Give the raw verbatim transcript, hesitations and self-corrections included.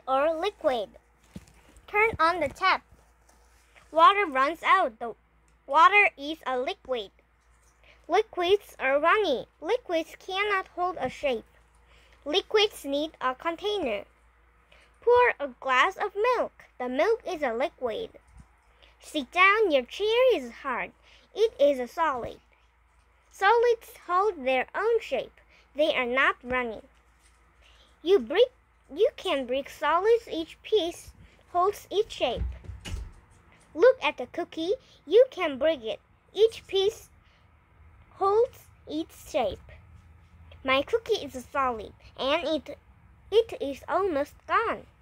or liquid. Turn on the tap. Water runs out. The water is a liquid. Liquids are runny. Liquids cannot hold a shape. Liquids need a container. Pour a glass of milk. The milk is a liquid. Sit down. Your chair is hard. It is a solid. Solids hold their own shape. They are not running. You break, you can break solids. Each piece holds its shape. Look at the cookie. You can break it. Each piece holds its shape. My cookie is a solid, and it, it is almost gone.